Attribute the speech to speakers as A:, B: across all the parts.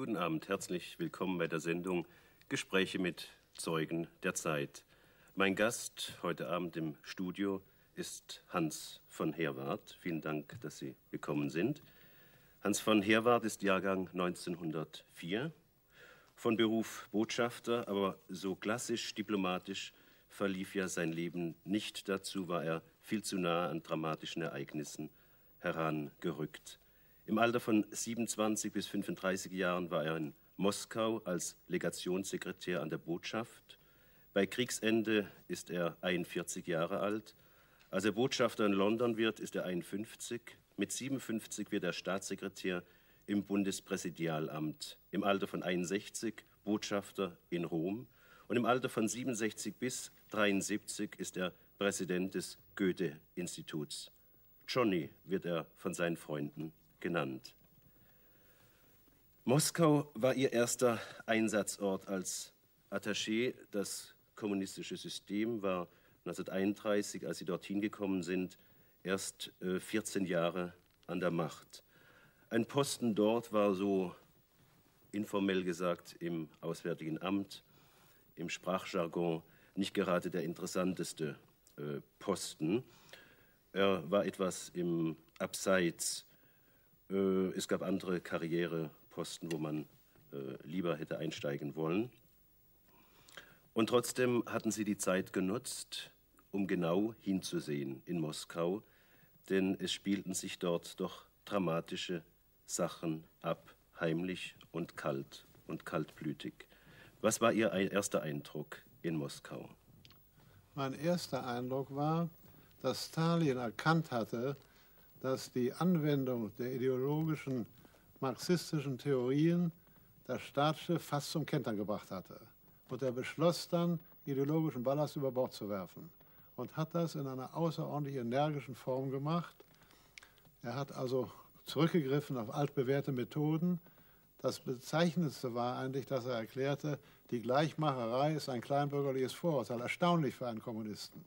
A: Guten Abend, herzlich willkommen bei der Sendung Gespräche mit Zeugen der Zeit. Mein Gast heute Abend im Studio ist Hans von Herwarth. Vielen Dank, dass Sie gekommen sind. Hans von Herwarth ist Jahrgang 1904, von Beruf Botschafter, aber so klassisch diplomatisch verlief ja sein Leben nicht. Dazu war er viel zu nah an dramatischen Ereignissen herangerückt. Im Alter von 27 bis 35 Jahren war er in Moskau als Legationssekretär an der Botschaft. Bei Kriegsende ist er 41 Jahre alt. Als er Botschafter in London wird, ist er 51. Mit 57 wird er Staatssekretär im Bundespräsidialamt. Im Alter von 61 Botschafter in Rom. Und im Alter von 67 bis 73 ist er Präsident des Goethe-Instituts. Johnny wird er von seinen Freunden genannt. Moskau war ihr erster Einsatzort als Attaché. Das kommunistische System war 1931, als sie dorthin gekommen sind, erst 14 Jahre an der Macht. Ein Posten dort war so informell gesagt im Auswärtigen Amt, im Sprachjargon nicht gerade der interessanteste Posten. Er war etwas im Abseits. Es gab andere Karriereposten, wo man lieber hätte einsteigen wollen. Und trotzdem hatten sie die Zeit genutzt, um genau hinzusehen in Moskau, denn es spielten sich dort doch dramatische Sachen ab, heimlich und kaltblütig. Was war Ihr erster Eindruck in Moskau?
B: Mein erster Eindruck war, dass Stalin erkannt hatte, dass die Anwendung der ideologischen marxistischen Theorien das Staatsschiff fast zum Kentern gebracht hatte. Und er beschloss dann, ideologischen Ballast über Bord zu werfen und hat das in einer außerordentlich energischen Form gemacht. Er hat also zurückgegriffen auf altbewährte Methoden. Das Bezeichnendste war eigentlich, dass er erklärte, die Gleichmacherei ist ein kleinbürgerliches Vorurteil, erstaunlich für einen Kommunisten.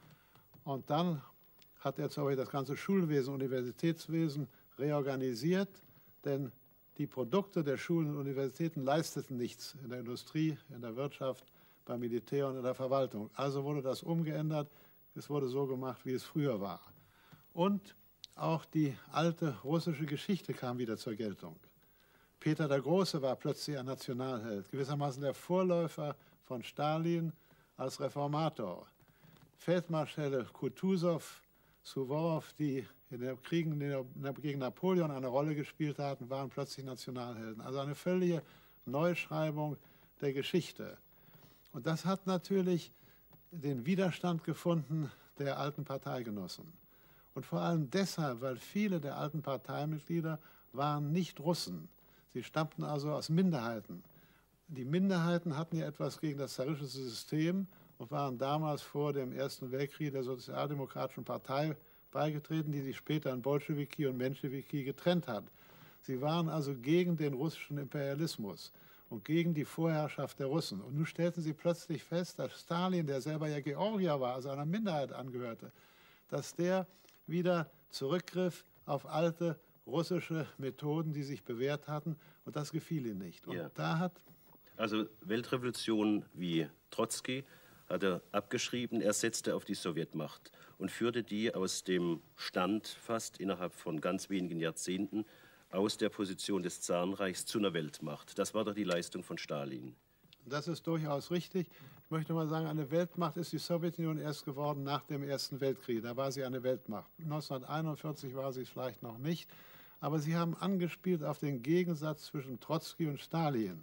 B: Und dann hat er zwar das ganze Schulwesen, Universitätswesen reorganisiert, denn die Produkte der Schulen und Universitäten leisteten nichts in der Industrie, in der Wirtschaft, beim Militär und in der Verwaltung. Also wurde das umgeändert, es wurde so gemacht, wie es früher war. Und auch die alte russische Geschichte kam wieder zur Geltung. Peter der Große war plötzlich ein Nationalheld, gewissermaßen der Vorläufer von Stalin als Reformator. Feldmarschälle Kutusow, Suworow, die in den Kriegen gegen Napoleon eine Rolle gespielt hatten, waren plötzlich Nationalhelden. Also eine völlige Neuschreibung der Geschichte. Und das hat natürlich den Widerstand gefunden der alten Parteigenossen. Und vor allem deshalb, weil viele der alten Parteimitglieder waren nicht Russen. Sie stammten also aus Minderheiten. Die Minderheiten hatten ja etwas gegen das zaristische System und waren damals vor dem Ersten Weltkrieg der Sozialdemokratischen Partei beigetreten, die sich später in Bolschewiki und Menschewiki getrennt hat. Sie waren also gegen den russischen Imperialismus und gegen die Vorherrschaft der Russen. Und nun stellten sie plötzlich fest, dass Stalin, der selber ja Georgier war, also einer Minderheit angehörte, dass der wieder zurückgriff auf alte russische Methoden, die sich bewährt hatten, und das gefiel ihnen nicht. Und da hat
A: also Weltrevolution wie Trotzki hat er abgeschrieben, er setzte auf die Sowjetmacht und führte die aus dem Stand fast innerhalb von ganz wenigen Jahrzehnten aus der Position des Zarenreichs zu einer Weltmacht. Das war doch die Leistung von Stalin.
B: Das ist durchaus richtig. Ich möchte mal sagen, eine Weltmacht ist die Sowjetunion erst geworden nach dem Ersten Weltkrieg. Da war sie eine Weltmacht. 1941 war sie es vielleicht noch nicht. Aber sie haben angespielt auf den Gegensatz zwischen Trotzki und Stalin.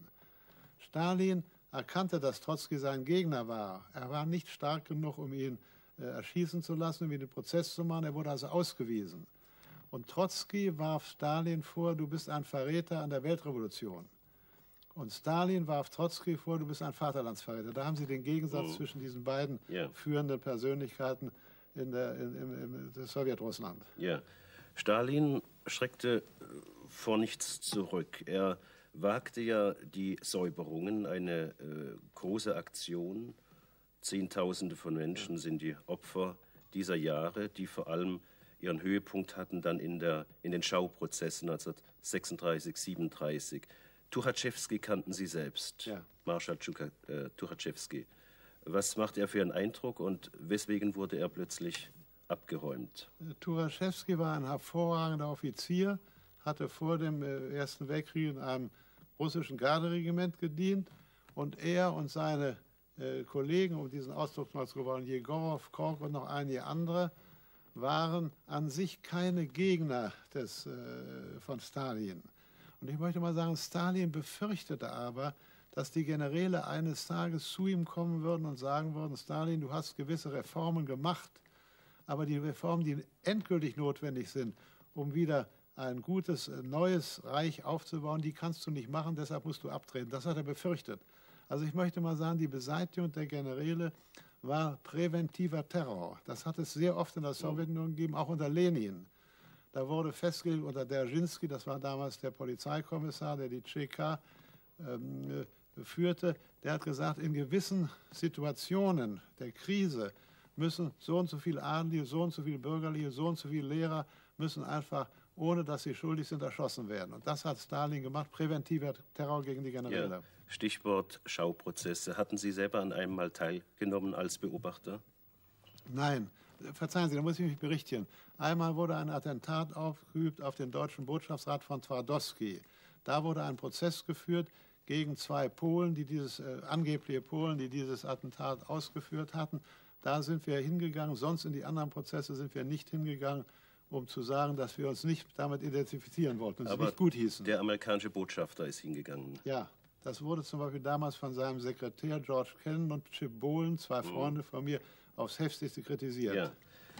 B: Stalin erkannte, dass Trotzki sein Gegner war. Er war nicht stark genug, um ihn erschießen zu lassen, um ihn den Prozess zu machen. Er wurde also ausgewiesen. Und Trotzki warf Stalin vor, du bist ein Verräter an der Weltrevolution. Und Stalin warf Trotzki vor, du bist ein Vaterlandsverräter. Da haben Sie den Gegensatz zwischen diesen beiden führenden Persönlichkeiten in Sowjetrussland.
A: Ja. Stalin schreckte vor nichts zurück. Er wagte ja die Säuberungen, eine große Aktion. Zehntausende von Menschen sind die Opfer dieser Jahre, die vor allem ihren Höhepunkt hatten dann in den Schauprozessen 1936, 37. Tuchatschewski kannten Sie selbst,
B: Ja.
A: Marschall Tuchatschewski. Was macht er für einen Eindruck und weswegen wurde er plötzlich abgeräumt?
B: Tuchatschewski war ein hervorragender Offizier, hatte vor dem Ersten Weltkrieg in einem russischen Garderegiment gedient und er und seine Kollegen, um diesen Ausdruck mal zu wollen, Jegorow, Kork und noch einige andere, waren an sich keine Gegner von Stalin. Und ich möchte mal sagen, Stalin befürchtete aber, dass die Generäle eines Tages zu ihm kommen würden und sagen würden, Stalin, du hast gewisse Reformen gemacht, aber die Reformen, die endgültig notwendig sind, um wieder ein gutes, neues Reich aufzubauen, die kannst du nicht machen, deshalb musst du abtreten. Das hat er befürchtet. Also ich möchte mal sagen, die Beseitigung der Generäle war präventiver Terror. Das hat es sehr oft in der Sowjetunion gegeben, auch unter Lenin. Da wurde festgelegt unter Dzerzhinsky, das war damals der Polizeikommissar, der die ČK führte, der hat gesagt, in gewissen Situationen der Krise müssen so und so viele Adlige, so und so viele Bürgerliche, so und so viele Lehrer müssen einfach, ohne dass sie schuldig sind, erschossen werden. Und das hat Stalin gemacht, präventiver Terror gegen die Generäle.
A: Ja. Stichwort Schauprozesse. Hatten Sie selber an einem mal teilgenommen als Beobachter?
B: Nein, verzeihen Sie, da muss ich mich berichtigen. Einmal wurde ein Attentat aufgeübt auf den deutschen Botschaftsrat von Twardowski. Da wurde ein Prozess geführt gegen zwei Polen, angebliche Polen, die dieses Attentat ausgeführt hatten. Da sind wir hingegangen, sonst in die anderen Prozesse sind wir nicht hingegangen, um zu sagen, dass wir uns nicht damit identifizieren wollten, uns nicht gut hießen.
A: Der amerikanische Botschafter ist hingegangen.
B: Ja, das wurde zum Beispiel damals von seinem Sekretär George Kennan und Chip Bohlen, zwei Freunde von mir, aufs Heftigste kritisiert.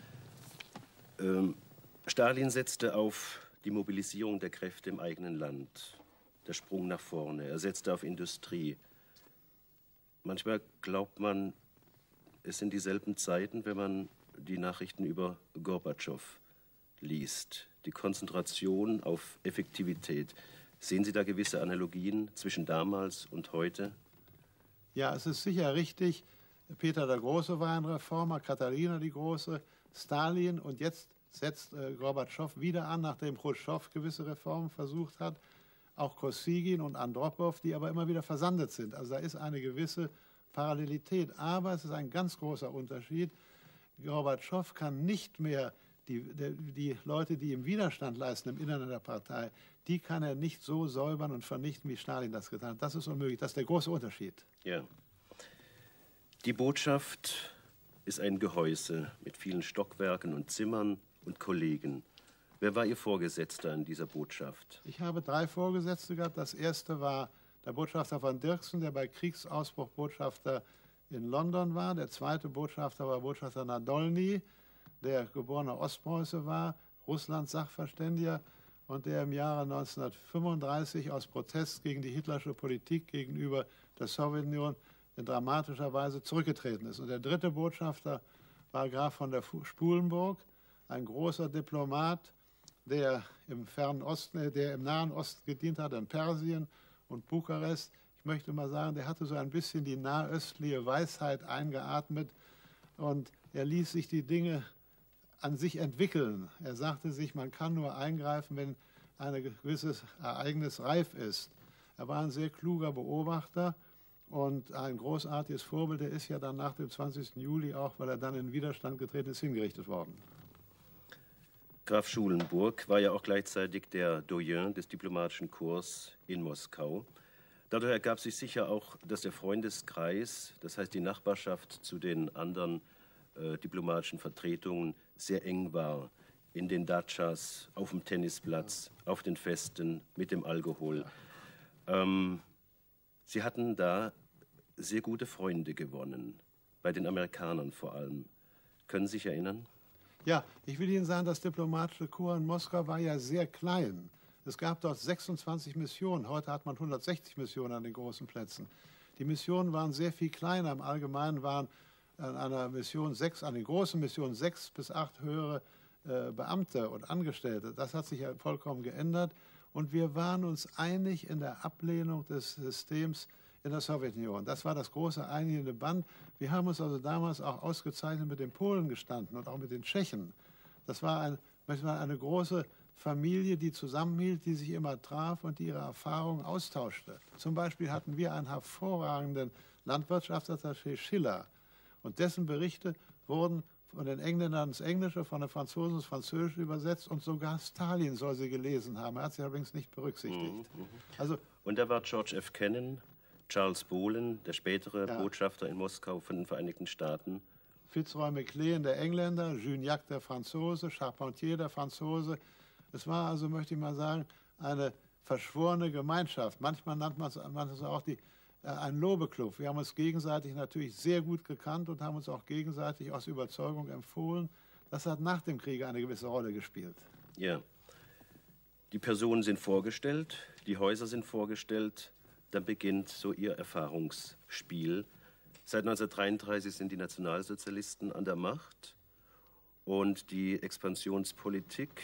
A: Ja. Stalin setzte auf die Mobilisierung der Kräfte im eigenen Land. Der Sprung nach vorne. Er setzte auf Industrie. Manchmal glaubt man, es sind dieselben Zeiten, wenn man die Nachrichten über Gorbatschow liest. Die Konzentration auf Effektivität. Sehen Sie da gewisse Analogien zwischen damals und heute?
B: Ja, es ist sicher richtig. Peter der Große war ein Reformer, Katharina die Große, Stalin und jetzt setzt Gorbatschow wieder an, nachdem Chruschtschow gewisse Reformen versucht hat. Auch Kosygin und Andropow, die aber immer wieder versandet sind. Also da ist eine gewisse Parallelität. Aber es ist ein ganz großer Unterschied. Gorbatschow kann nicht mehr die Leute, die ihm Widerstand leisten im Inneren der Partei, die kann er nicht so säubern und vernichten, wie Stalin das getan hat. Das ist unmöglich. Das ist der große Unterschied.
A: Ja. Die Botschaft ist ein Gehäuse mit vielen Stockwerken und Zimmern und Kollegen. Wer war Ihr Vorgesetzter in dieser Botschaft?
B: Ich habe 3 Vorgesetzte gehabt. Das erste war der Botschafter von Dirksen, der bei Kriegsausbruch Botschafter in London war. Der zweite Botschafter war Botschafter Nadolny, der geborener Ostpreuße war, Russlands Sachverständiger und der im Jahre 1935 aus Protest gegen die hitlersche Politik gegenüber der Sowjetunion in dramatischer Weise zurückgetreten ist. Und der dritte Botschafter war Graf von der Spulenburg, ein großer Diplomat, der im Nahen Osten gedient hat, in Persien und Bukarest. Ich möchte mal sagen, der hatte so ein bisschen die nahöstliche Weisheit eingeatmet und er ließ sich die Dinge an sich entwickeln. Er sagte sich, man kann nur eingreifen, wenn ein gewisses Ereignis reif ist. Er war ein sehr kluger Beobachter und ein großartiges Vorbild. Er ist ja dann nach dem 20. Juli auch, weil er dann in Widerstand getreten ist, hingerichtet worden.
A: Graf Schulenburg war ja auch gleichzeitig der Doyen des diplomatischen Korps in Moskau. Dadurch ergab sich sicher auch, dass der Freundeskreis, das heißt die Nachbarschaft zu den anderen diplomatischen Vertretungen, sehr eng war. In den Datschas, auf dem Tennisplatz, auf den Festen, mit dem Alkohol. Sie hatten da sehr gute Freunde gewonnen, bei den Amerikanern vor allem. Können Sie sich erinnern?
B: Ja, ich will Ihnen sagen, das diplomatische Korps in Moskau war ja sehr klein. Es gab dort 26 Missionen. Heute hat man 160 Missionen an den großen Plätzen. Die Missionen waren sehr viel kleiner. Im Allgemeinen waren an einer Mission an den großen Missionen 6 bis 8 höhere Beamte und Angestellte. Das hat sich ja vollkommen geändert. Und wir waren uns einig in der Ablehnung des Systems in der Sowjetunion. Das war das große einigende Band. Wir haben uns also damals auch ausgezeichnet mit den Polen gestanden und auch mit den Tschechen. Das war eine große Familie, die zusammenhielt, die sich immer traf und die ihre Erfahrungen austauschte. Zum Beispiel hatten wir einen hervorragenden Landwirtschaftsattaché Schiller und dessen Berichte wurden von den Engländern ins Englische, von den Franzosen ins Französische übersetzt und sogar Stalin soll sie gelesen haben. Er hat sie allerdings nicht berücksichtigt. Also,
A: und da war George F. Kennan, Charles Bohlen, der spätere Botschafter in Moskau von den Vereinigten Staaten.
B: Fitzroy Maclean, der Engländer, Juniac, der Franzose, Charpentier, der Franzose. Es war also, möchte ich mal sagen, eine verschworene Gemeinschaft. Manchmal nannte man es auch ein Lobeklub. Wir haben uns gegenseitig natürlich sehr gut gekannt und haben uns auch gegenseitig aus Überzeugung empfohlen. Das hat nach dem Krieg eine gewisse Rolle gespielt.
A: Ja. Die Personen sind vorgestellt, die Häuser sind vorgestellt, dann beginnt so ihr Erfahrungsspiel. Seit 1933 sind die Nationalsozialisten an der Macht und die Expansionspolitik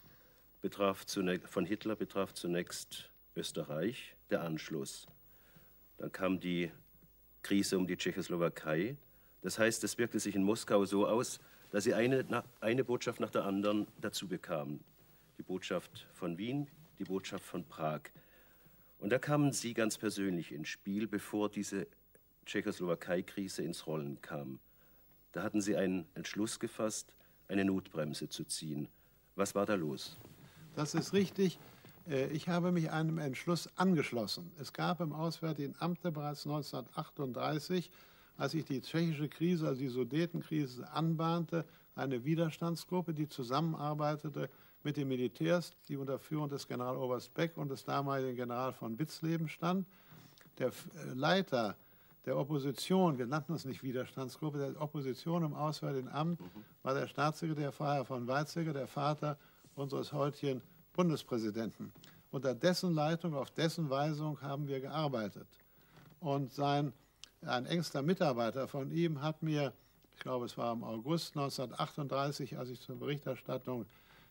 A: von Hitler betraf zunächst Österreich, der Anschluss. Dann kam die Krise um die Tschechoslowakei. Das heißt, es wirkte sich in Moskau so aus, dass sie eine Botschaft nach der anderen dazu bekamen. Die Botschaft von Wien, die Botschaft von Prag. Und da kamen Sie ganz persönlich ins Spiel, bevor diese Tschechoslowakei-Krise ins Rollen kam. Da hatten Sie einen Entschluss gefasst, eine Notbremse zu ziehen. Was war da los?
B: Das ist richtig. Ich habe mich einem Entschluss angeschlossen. Es gab im Auswärtigen Amt bereits 1938, als sich die tschechische Krise, also die Sudetenkrise, anbahnte, eine Widerstandsgruppe, die zusammenarbeitete mit den Militärs, die unter Führung des Generaloberst Beck und des damaligen General von Witzleben stand. Der Leiter der Opposition, wir nannten es nicht Widerstandsgruppe, der Opposition im Auswärtigen Amt war der Staatssekretär Freiherr von Weizsäcker, der Vater unseres heutigen Bundespräsidenten. Unter dessen Leitung, auf dessen Weisung haben wir gearbeitet. Und ein engster Mitarbeiter von ihm hat mir, ich glaube es war im August 1938, als ich zur Berichterstattung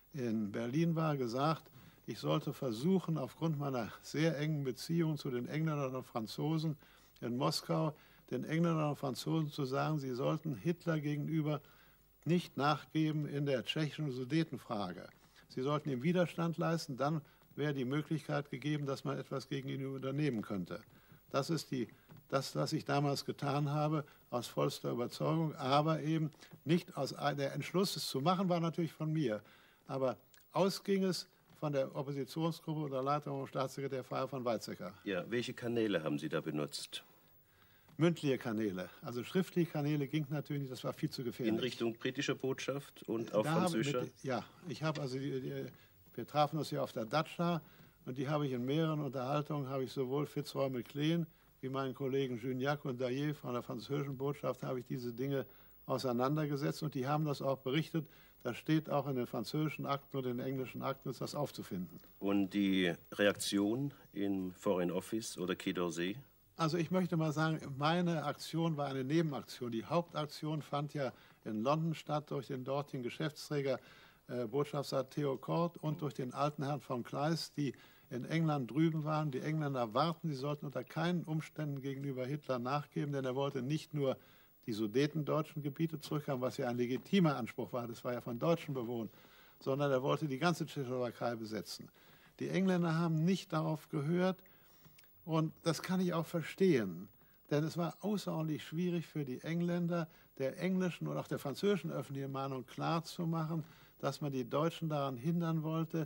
B: in Berlin war, gesagt, ich sollte versuchen, aufgrund meiner sehr engen Beziehung zu den Engländern und Franzosen in Moskau, den Engländern und Franzosen zu sagen, sie sollten Hitler gegenüber nicht nachgeben in der tschechischen Sudetenfrage. Sie sollten ihm Widerstand leisten, dann wäre die Möglichkeit gegeben, dass man etwas gegen ihn unternehmen könnte. Das ist das, was ich damals getan habe, aus vollster Überzeugung, aber eben nicht aus der Entschluss, es zu machen, war natürlich von mir. Aber ausging es von der Oppositionsgruppe unter Leitung vom Staatssekretär Freiherr von Weizsäcker.
A: Ja, welche Kanäle haben Sie da benutzt?
B: Mündliche Kanäle. Also schriftliche Kanäle ging natürlich nicht, das war viel zu gefährlich.
A: In Richtung britischer Botschaft und auch französischer?
B: Ja, ich habe also, wir trafen uns ja auf der Datscha und die habe ich in mehreren Unterhaltungen, habe ich sowohl Fitzroy Maclean wie meinen Kollegen Juniac und Daillet von der französischen Botschaft, habe ich diese Dinge auseinandergesetzt und die haben das auch berichtet. Das steht auch in den französischen Akten und in den englischen Akten, ist das aufzufinden.
A: Und die Reaktion im Foreign Office oder Quai d'Orsay?
B: Also ich möchte mal sagen, meine Aktion war eine Nebenaktion. Die Hauptaktion fand ja in London statt durch den dortigen Geschäftsträger Botschafter Theo Kort und durch den alten Herrn von Kleist, die in England drüben waren. Die Engländer warten, sie sollten unter keinen Umständen gegenüber Hitler nachgeben, denn er wollte nicht nur die sudetendeutschen Gebiete zurückhaben, was ja ein legitimer Anspruch war, das war ja von Deutschen bewohnt, sondern er wollte die ganze Tschechoslowakei besetzen. Die Engländer haben nicht darauf gehört und das kann ich auch verstehen, denn es war außerordentlich schwierig für die Engländer, der englischen und auch der französischen öffentlichen Meinung klarzumachen, dass man die Deutschen daran hindern wollte,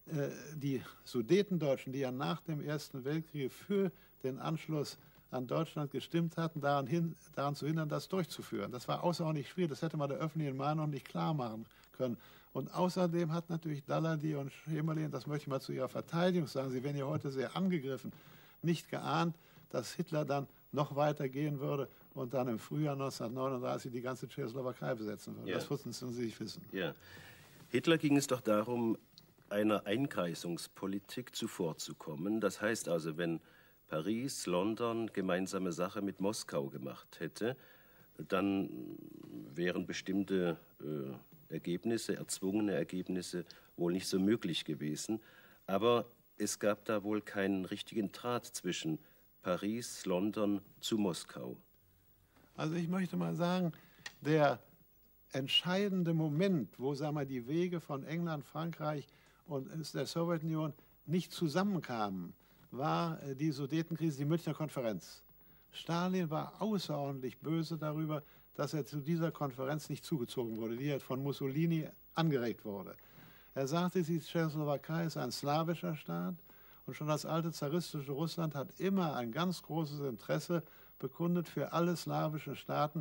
B: die Sudetendeutschen, die ja nach dem Ersten Weltkrieg für den Anschluss an Deutschland gestimmt hatten, daran zu hindern, das durchzuführen. Das war außerordentlich schwierig, das hätte man der öffentlichen Meinung nicht klar machen können. Und außerdem hat natürlich Daladier und Schemerlin, das möchte ich mal zu ihrer Verteidigung sagen, sie werden ja heute sehr angegriffen, nicht geahnt, dass Hitler dann noch weiter gehen würde und dann im Frühjahr 1939 die ganze Tschechoslowakei besetzen würde. Ja. Das mussten Sie nicht wissen.
A: Ja. Hitler ging es doch darum, einer Einkreisungspolitik zuvorzukommen. Das heißt also, wenn Paris, London gemeinsame Sache mit Moskau gemacht hätte, dann wären bestimmte Ergebnisse, erzwungene Ergebnisse wohl nicht so möglich gewesen. Aber es gab da wohl keinen richtigen Draht zwischen Paris, London zu Moskau.
B: Also ich möchte mal sagen, der entscheidende Moment, wo sagen wir, die Wege von England, Frankreich und der Sowjetunion nicht zusammenkamen, war die Sudetenkrise, die Münchner Konferenz. Stalin war außerordentlich böse darüber, dass er zu dieser Konferenz nicht zugezogen wurde, die ja von Mussolini angeregt wurde. Er sagte, die Tschechoslowakei ist ein slawischer Staat und schon das alte zaristische Russland hat immer ein ganz großes Interesse bekundet für alle slawischen Staaten,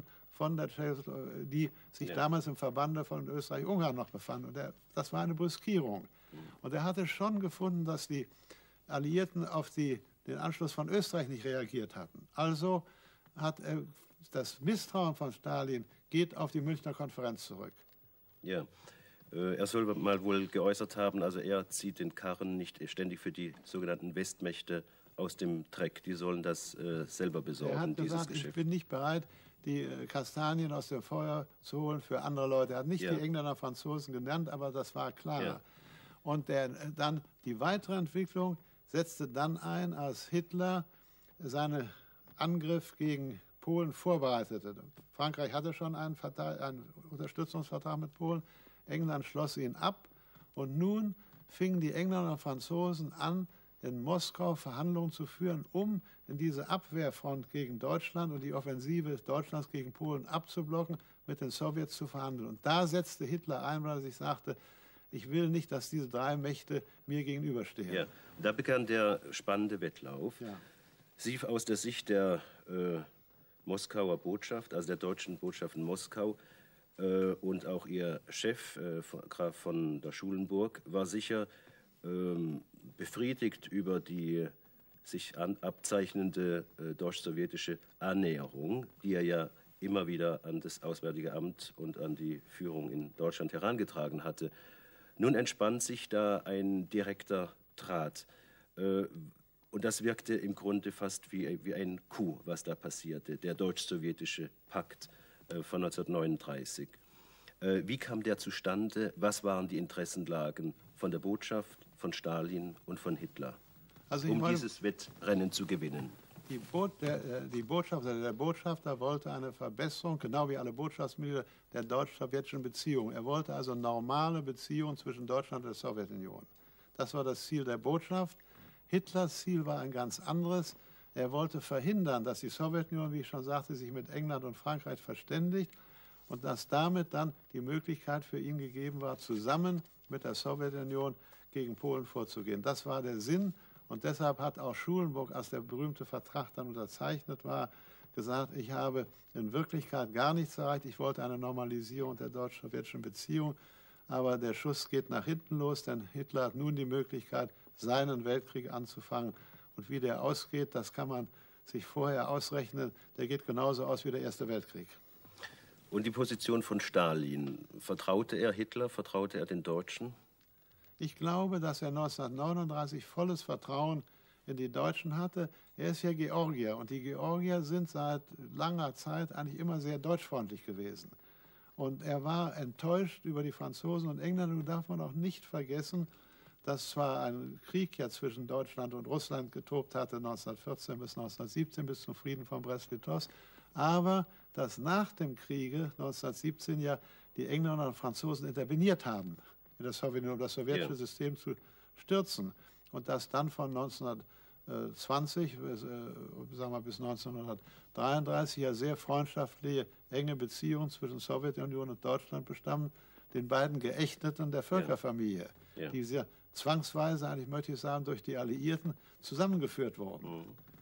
B: die sich damals im Verbande von Österreich-Ungarn noch befanden. Und das war eine Brüskierung. Und er hatte schon gefunden, dass die Alliierten auf den Anschluss von Österreich nicht reagiert hatten. Also hat das Misstrauen von Stalin geht auf die Münchner Konferenz zurück.
A: Ja, er soll mal wohl geäußert haben, also er zieht den Karren nicht ständig für die sogenannten Westmächte aus dem Dreck. Die sollen das selber besorgen,
B: er hat gesagt, ich bin nicht bereit, die Kastanien aus dem Feuer zu holen für andere Leute. Er hat nicht die Engländer, Franzosen genannt, aber das war klar. Ja. Und dann die weitere Entwicklung setzte dann ein, als Hitler seinen Angriff gegen Polen vorbereitete. Frankreich hatte schon einen Unterstützungsvertrag mit Polen, England schloss ihn ab und nun fingen die Engländer und Franzosen an, in Moskau Verhandlungen zu führen, um in diese Abwehrfront gegen Deutschland und die Offensive Deutschlands gegen Polen abzublocken, mit den Sowjets zu verhandeln. Und da setzte Hitler ein, weil er sich sagte, ich will nicht, dass diese drei Mächte mir gegenüberstehen.
A: Ja, da begann der spannende Wettlauf. Ja. Sie aus der Sicht der Moskauer Botschaft, also der deutschen Botschaft in Moskau, und auch ihr Chef, Graf von der Schulenburg, war sicher befriedigt über die sich abzeichnende deutsch-sowjetische Annäherung, die er ja immer wieder an das Auswärtige Amt und an die Führung in Deutschland herangetragen hatte. Nun entspann sich da ein direkter Draht. Und das wirkte im Grunde fast wie ein Coup, was da passierte, der deutsch-sowjetische Pakt von 1939. Wie kam der zustande? Was waren die Interessenlagen von der Botschaft, von Stalin und von Hitler, um dieses Wettrennen zu gewinnen?
B: Der Botschafter wollte eine Verbesserung, genau wie alle Botschaftsmitglieder, der deutsch-sowjetischen Beziehungen. Er wollte also normale Beziehungen zwischen Deutschland und der Sowjetunion. Das war das Ziel der Botschaft. Hitlers Ziel war ein ganz anderes. Er wollte verhindern, dass die Sowjetunion, wie ich schon sagte, sich mit England und Frankreich verständigt und dass damit dann die Möglichkeit für ihn gegeben war, zusammen mit der Sowjetunion gegen Polen vorzugehen. Das war der Sinn. Und deshalb hat auch Schulenburg, als der berühmte Vertrag dann unterzeichnet war, gesagt, ich habe in Wirklichkeit gar nichts erreicht. Ich wollte eine Normalisierung der deutsch-sowjetischen Beziehung. Aber der Schuss geht nach hinten los, denn Hitler hat nun die Möglichkeit, seinen Weltkrieg anzufangen. Und wie der ausgeht, das kann man sich vorher ausrechnen. Der geht genauso aus wie der Erste Weltkrieg.
A: Und die Position von Stalin, vertraute er Hitler, vertraute er den Deutschen?
B: Ich glaube, dass er 1939 volles Vertrauen in die Deutschen hatte. Er ist ja Georgier und die Georgier sind seit langer Zeit eigentlich immer sehr deutschfreundlich gewesen. Und er war enttäuscht über die Franzosen und Engländer. Nun darf man auch nicht vergessen, dass zwar ein Krieg ja zwischen Deutschland und Russland getobt hatte, 1914 bis 1917, bis zum Frieden von Brest-Litovsk, aber dass nach dem Kriege 1917 ja die Engländer und Franzosen interveniert haben in der Sowjetunion, um das sowjetische System zu stürzen. Und dass dann von 1920 sagen wir, bis 1933 ja sehr freundschaftliche, enge Beziehungen zwischen Sowjetunion und Deutschland bestanden, den beiden Geächteten der Völkerfamilie, die sehr zwangsweise, eigentlich möchte ich sagen, durch die Alliierten zusammengeführt wurden.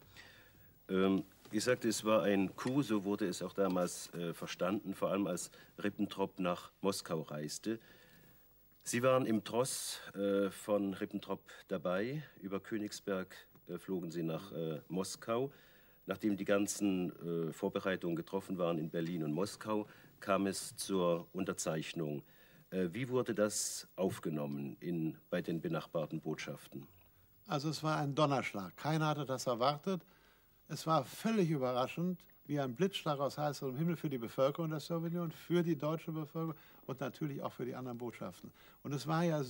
A: Ich sagte, es war ein Coup, so wurde es auch damals verstanden, vor allem als Ribbentrop nach Moskau reiste. Sie waren im Tross von Ribbentrop dabei. Über Königsberg flogen Sie nach Moskau. Nachdem die ganzen Vorbereitungen getroffen waren in Berlin und Moskau, kam es zur Unterzeichnung. Wie wurde das aufgenommen bei den benachbarten Botschaften?
B: Also es war ein Donnerschlag. Keiner hatte das erwartet. Es war völlig überraschend, wie ein Blitzschlag aus heiterem Himmel für die Bevölkerung der Sowjetunion, für die deutsche Bevölkerung und natürlich auch für die anderen Botschaften. Und es war ja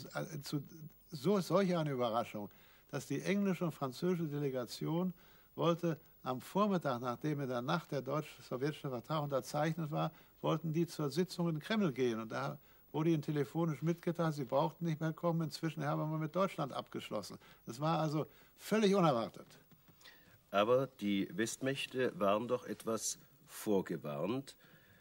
B: solch eine Überraschung, dass die englische und französische Delegation wollte am Vormittag, nachdem in der Nacht der deutsch-sowjetische Vertrag unterzeichnet war, wollten die zur Sitzung in den Kreml gehen. Und da wurde ihnen telefonisch mitgeteilt, sie brauchten nicht mehr kommen. Inzwischen haben wir mit Deutschland abgeschlossen. Das war also völlig unerwartet.
A: Aber die Westmächte waren doch etwas vorgewarnt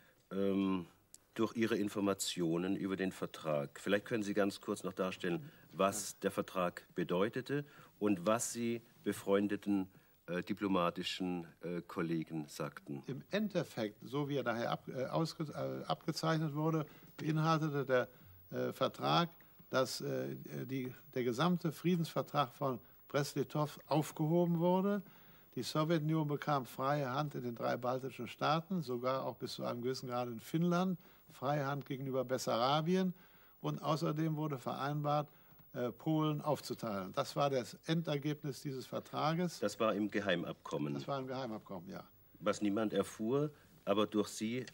A: durch ihre Informationen über den Vertrag. Vielleicht können Sie ganz kurz noch darstellen, was der Vertrag bedeutete und was Sie befreundeten diplomatischen Kollegen sagten.
B: Im Endeffekt, so wie er daher abgezeichnet wurde, beinhaltete der Vertrag, dass der gesamte Friedensvertrag von Brest-Litowsk aufgehoben wurde. Die Sowjetunion bekam freie Hand in den 3 baltischen Staaten, sogar auch bis zu einem gewissen Grad in Finnland, freie Hand gegenüber Bessarabien, und außerdem wurde vereinbart, Polen aufzuteilen. Das war das Endergebnis dieses Vertrages.
A: Das war im Geheimabkommen.
B: Das war im Geheimabkommen, ja.
A: Was niemand erfuhr, aber durch Sie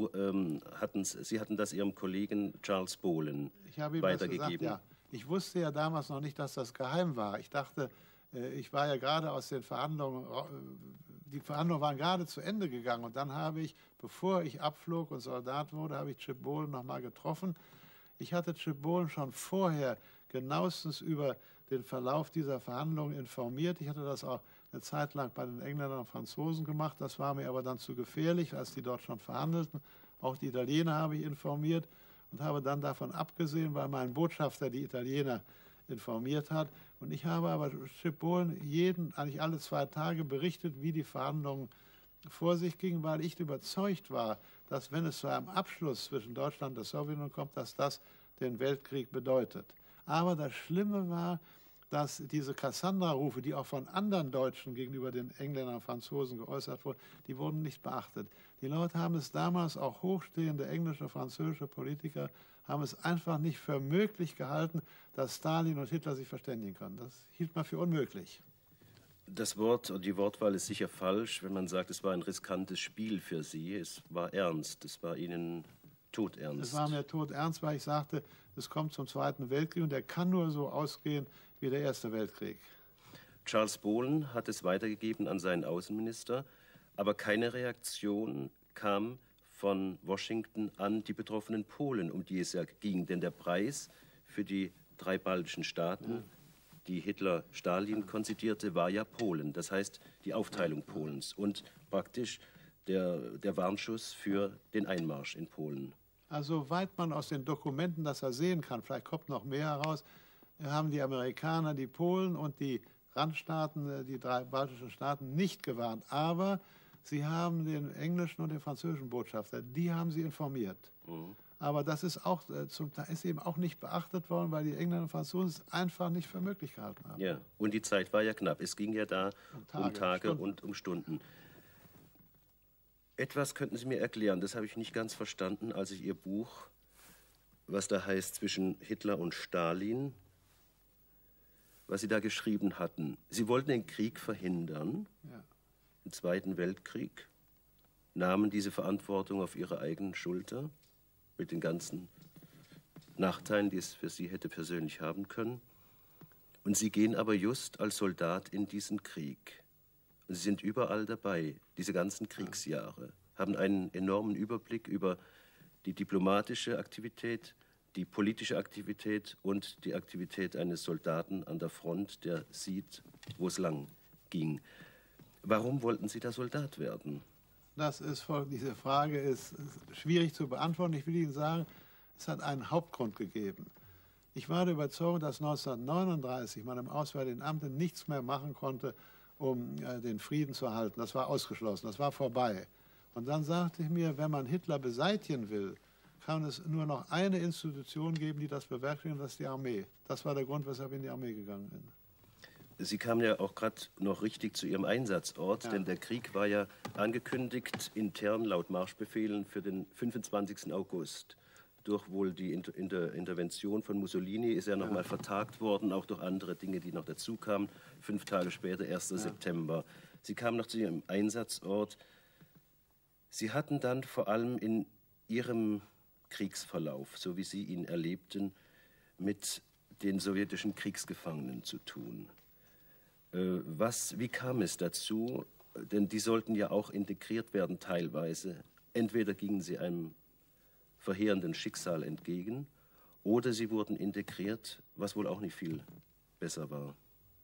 A: hatten das Ihrem Kollegen Charles Bohlen weitergegeben.
B: Gesagt, ja. Ich wusste ja damals noch nicht, dass das geheim war. Ich dachte, ich war ja gerade aus den Verhandlungen, die Verhandlungen waren gerade zu Ende gegangen, und dann habe ich, bevor ich abflog und Soldat wurde, habe ich Chip Bohlen noch mal getroffen. Ich hatte Chip Bohlen schon vorher genauestens über den Verlauf dieser Verhandlungen informiert. Ich hatte das auch eine Zeit lang bei den Engländern und Franzosen gemacht. Das war mir aber dann zu gefährlich, als die dort schon verhandelten. Auch die Italiener habe ich informiert und habe dann davon abgesehen, weil mein Botschafter die Italiener informiert hat. Und ich habe aber Chip Bohlen eigentlich alle 2 Tage berichtet, wie die Verhandlungen vor sich gingen, weil ich überzeugt war, dass, wenn es zu einem Abschluss zwischen Deutschland und der Sowjetunion kommt, dass das den Weltkrieg bedeutet. Aber das Schlimme war, dass diese Cassandra-Rufe, die auch von anderen Deutschen gegenüber den Engländern und Franzosen geäußert wurden, die wurden nicht beachtet. Die Leute haben es damals, auch hochstehende englische, französische Politiker, haben es einfach nicht für möglich gehalten, dass Stalin und Hitler sich verständigen können. Das hielt man für unmöglich.
A: Das Wort und die Wortwahl ist sicher falsch, wenn man sagt, es war ein riskantes Spiel für Sie. Es war ernst, es war Ihnen todernst.
B: Es war mir todernst, weil ich sagte, es kommt zum Zweiten Weltkrieg und der kann nur so ausgehen wie der Erste Weltkrieg.
A: Charles Bohlen hat es weitergegeben an seinen Außenminister, aber keine Reaktion kam von Washington an die betroffenen Polen, um die es ja ging. Denn der Preis für die 3 baltischen Staaten, die Hitler Stalin konzidierte, war ja Polen. Das heißt, die Aufteilung Polens und praktisch der Warnschuss für den Einmarsch in Polen.
B: Also soweit man aus den Dokumenten das sehen kann, vielleicht kommt noch mehr heraus, haben die Amerikaner die Polen und die Randstaaten, die 3 baltischen Staaten, nicht gewarnt. Aber sie haben den englischen und den französischen Botschafter, die haben sie informiert. Mhm. Aber das ist auch zum Teil ist eben auch nicht beachtet worden, weil die Engländer und Franzosen es einfach nicht für möglich gehalten haben.
A: Ja, und die Zeit war ja knapp. Es ging ja da um Tage und um Stunden. Etwas könnten Sie mir erklären, das habe ich nicht ganz verstanden, als ich Ihr Buch, was da heißt, zwischen Hitler und Stalin, was Sie da geschrieben hatten. Sie wollten den Krieg verhindern, ja. Den Zweiten Weltkrieg, nahmen diese Verantwortung auf Ihre eigenen Schulter mit den ganzen Nachteilen, die es für Sie hätte persönlich haben können. Und Sie gehen aber just als Soldat in diesen Krieg. Und Sie sind überall dabei, diese ganzen Kriegsjahre, haben einen enormen Überblick über die diplomatische Aktivität, die politische Aktivität und die Aktivität eines Soldaten an der Front, der sieht, wo es lang ging. Warum wollten Sie da Soldat werden?
B: Diese Frage ist schwierig zu beantworten. Ich will Ihnen sagen, es hat einen Hauptgrund gegeben. Ich war der Überzeugung, dass 1939 man im Auswärtigen Amt nichts mehr machen konnte, um den Frieden zu erhalten. Das war ausgeschlossen, das war vorbei. Und dann sagte ich mir, wenn man Hitler beseitigen will, kann es nur noch eine Institution geben, die das bewerkstellt, und das ist die Armee. Das war der Grund, weshalb ich in die Armee gegangen bin.
A: Sie kamen ja auch gerade noch richtig zu Ihrem Einsatzort, ja. Denn der Krieg war ja angekündigt intern laut Marschbefehlen für den 25. August. Durch wohl die Intervention von Mussolini ist er noch mal vertagt worden, auch durch andere Dinge, die noch dazu kamen. 5 Tage später, 1. September. Sie kamen noch zu Ihrem Einsatzort. Sie hatten dann vor allem in Ihrem Kriegsverlauf, so wie Sie ihn erlebten, mit den sowjetischen Kriegsgefangenen zu tun. Wie kam es dazu? Denn die sollten ja auch integriert werden teilweise. Entweder gingen sie einem verheerenden Schicksal entgegen, oder sie wurden integriert, was wohl auch nicht viel besser war.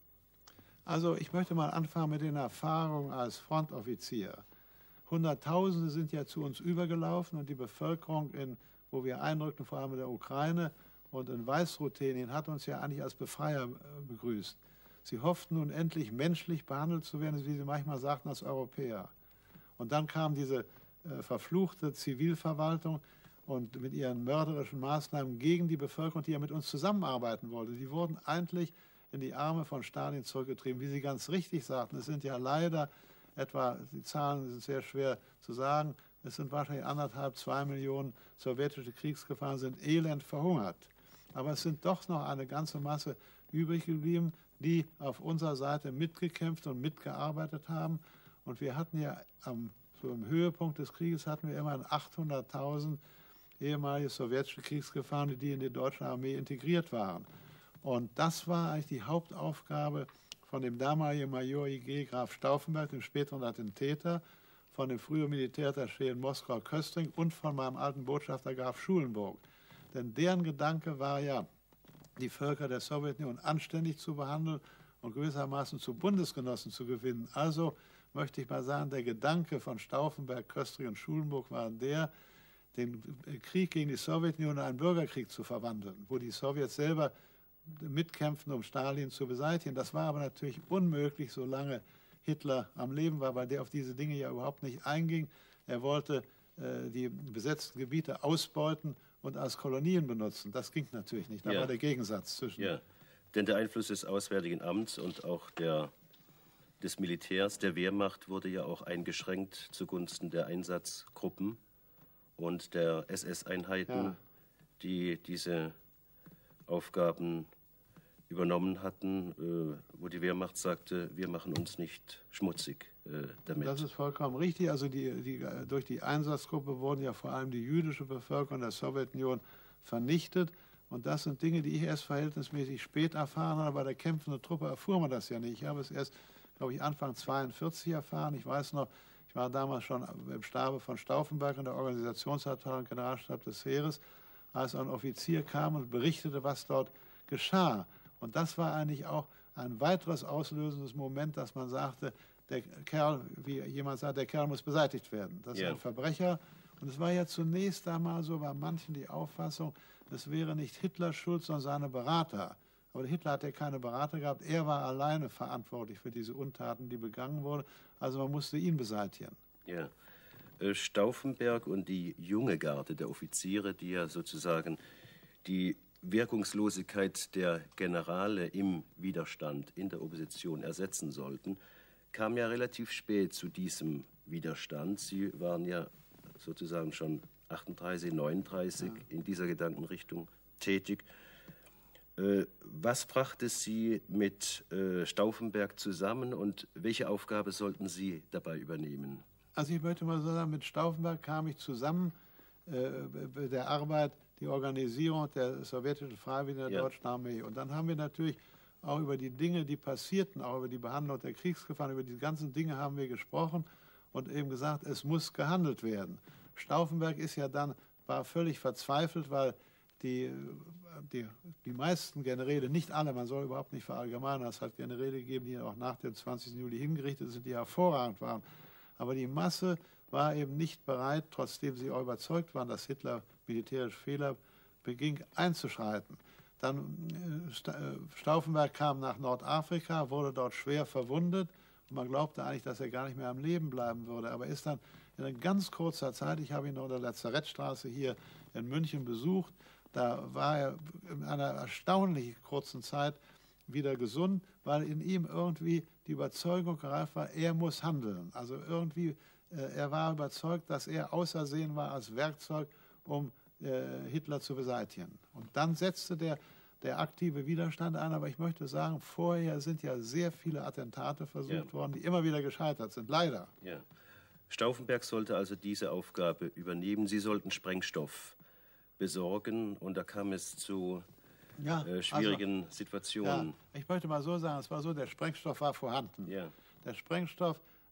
B: Also ich möchte mal anfangen mit den Erfahrungen als Frontoffizier. Hunderttausende sind ja zu uns übergelaufen und die Bevölkerung, wo wir einrückten, vor allem in der Ukraine und in Weißruthenien, hat uns ja eigentlich als Befreier begrüßt. Sie hofften nun endlich menschlich behandelt zu werden, wie sie manchmal sagten, als Europäer. Und dann kam diese verfluchte Zivilverwaltung und mit ihren mörderischen Maßnahmen gegen die Bevölkerung, die ja mit uns zusammenarbeiten wollte. Die wurden eigentlich in die Arme von Stalin zurückgetrieben. Wie Sie ganz richtig sagten, es sind ja leider etwa, die Zahlen sind sehr schwer zu sagen, es sind wahrscheinlich 1,5, 2 Millionen sowjetische Kriegsgefangene sind elend verhungert. Aber es sind doch noch eine ganze Masse übrig geblieben, die auf unserer Seite mitgekämpft und mitgearbeitet haben. Und wir hatten ja so im Höhepunkt des Krieges hatten wir immerhin 800.000 ehemalige sowjetische Kriegsgefangene, die in die deutsche Armee integriert waren. Und das war eigentlich die Hauptaufgabe von dem damaligen Major IG Graf Stauffenberg, dem späteren Attentäter, von dem früheren Militärattaché in Moskau Köstring und von meinem alten Botschafter Graf Schulenburg. Denn deren Gedanke war ja, die Völker der Sowjetunion anständig zu behandeln und gewissermaßen zu Bundesgenossen zu gewinnen. Also möchte ich mal sagen, der Gedanke von Stauffenberg, Köstring und Schulenburg war der, den Krieg gegen die Sowjetunion in einen Bürgerkrieg zu verwandeln, wo die Sowjets selber mitkämpfen, um Stalin zu beseitigen. Das war aber natürlich unmöglich, solange Hitler am Leben war, weil der auf diese Dinge ja überhaupt nicht einging. Er wollte die besetzten Gebiete ausbeuten und als Kolonien benutzen. Das ging natürlich nicht. Da war der Gegensatz zwischen...
A: Ja, denn der Einfluss des Auswärtigen Amts und auch des Militärs, der Wehrmacht, wurde ja auch eingeschränkt zugunsten der Einsatzgruppen und der SS-Einheiten, die diese Aufgaben übernommen hatten, wo die Wehrmacht sagte, wir machen uns nicht schmutzig damit.
B: Das ist vollkommen richtig. Also durch die Einsatzgruppe wurden ja vor allem die jüdische Bevölkerung der Sowjetunion vernichtet. Und das sind Dinge, die ich erst verhältnismäßig spät erfahren habe. Bei der kämpfenden Truppe erfuhr man das ja nicht. Ich habe es erst, glaube ich, Anfang 1942 erfahren. Ich weiß noch, ich war damals schon im Stabe von Stauffenberg in der Organisationsabteilung Generalstab des Heeres, als ein Offizier kam und berichtete, was dort geschah. Und das war eigentlich auch ein weiteres auslösendes Moment, dass man sagte, der Kerl, wie jemand sagt, der Kerl muss beseitigt werden. Das ist ein Verbrecher. Und es war ja zunächst einmal so bei manchen die Auffassung, es wäre nicht Hitlers Schuld, sondern seine Berater. Aber Hitler hat ja keine Berater gehabt. Er war alleine verantwortlich für diese Untaten, die begangen wurden. Also man musste ihn beseitigen.
A: Ja. Stauffenberg und die junge Garde der Offiziere, die ja sozusagen die Wirkungslosigkeit der Generale im Widerstand, in der Opposition ersetzen sollten, kam ja relativ spät zu diesem Widerstand. Sie waren ja sozusagen schon 38, 39 in dieser Gedankenrichtung tätig. Was brachte Sie mit Stauffenberg zusammen und welche Aufgabe sollten Sie dabei übernehmen?
B: Also ich möchte mal so sagen, mit Stauffenberg kam ich zusammen der Arbeit, die Organisierung der sowjetischen Freiwilligen der Deutschen Armee. Und dann haben wir natürlich auch über die Dinge, die passierten, auch über die Behandlung der Kriegsgefangenen, über die ganzen Dinge haben wir gesprochen und eben gesagt, es muss gehandelt werden. Stauffenberg war völlig verzweifelt, weil die meisten Generäle, nicht alle, man soll überhaupt nicht verallgemeinern, es hat Generäle gegeben, die auch nach dem 20. Juli hingerichtet sind, die hervorragend waren. Aber die Masse war eben nicht bereit, trotzdem sie auch überzeugt waren, dass Hitler militärische Fehler beging, einzuschreiten. Dann Stauffenberg kam nach Nordafrika, wurde dort schwer verwundet und man glaubte eigentlich, dass er gar nicht mehr am Leben bleiben würde. Aber ist dann in ganz kurzer Zeit, ich habe ihn noch in der Lazarettstraße hier in München besucht, da war er in einer erstaunlich kurzen Zeit wieder gesund, weil in ihm irgendwie die Überzeugung gereift war, er muss handeln. Also irgendwie, er war überzeugt, dass er ausersehen war als Werkzeug, um Hitler zu beseitigen. Und dann setzte der aktive Widerstand ein, aber ich möchte sagen, vorher sind ja sehr viele Attentate versucht worden, die immer wieder gescheitert sind, leider.
A: Ja. Stauffenberg sollte also diese Aufgabe übernehmen. Sie sollten Sprengstoff besorgen und da kam es zu schwierigen Situationen.
B: Ja, ich möchte mal so sagen, es war so, der Sprengstoff war vorhanden.
A: Ja.
B: Der Sprengstoff